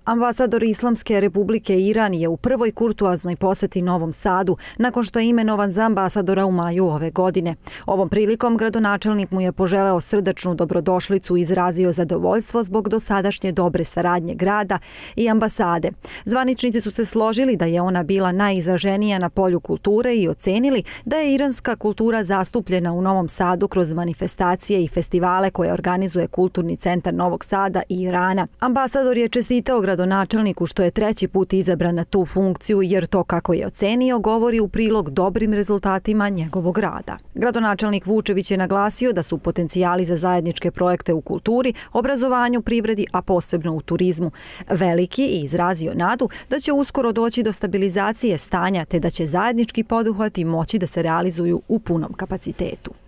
Ambasador Islamske Republike Iran je u prvoj kurtoaznoj poseti Novom Sadu nakon što je imenovan za ambasadora u maju ove godine. Ovom prilikom gradonačelnik mu je poželeo srdačnu dobrodošlicu i izrazio zadovoljstvo zbog dosadašnje dobre saradnje grada i ambasade. Zvaničnici su se složili da je ona bila najizraženija na polju kulture i ocenili da je iranska kultura zastupljena u Novom Sadu kroz manifestacije i festivale koje organizuje Kulturni centar Novog Sada i Irana. Ambasador je čestitao gradonačelniku što je treći put izabran na tu funkciju jer to, kako je ocenio, govori u prilog dobrim rezultatima njegovog rada. Gradonačelnik Vučević je naglasio da su potencijali za zajedničke projekte u kulturi, obrazovanju, privredi, a posebno u turizmu veliki i izrazio nadu da će uskoro doći do stabilizacije stanja te da će zajednički poduhvati moći da se realizuju u punom kapacitetu.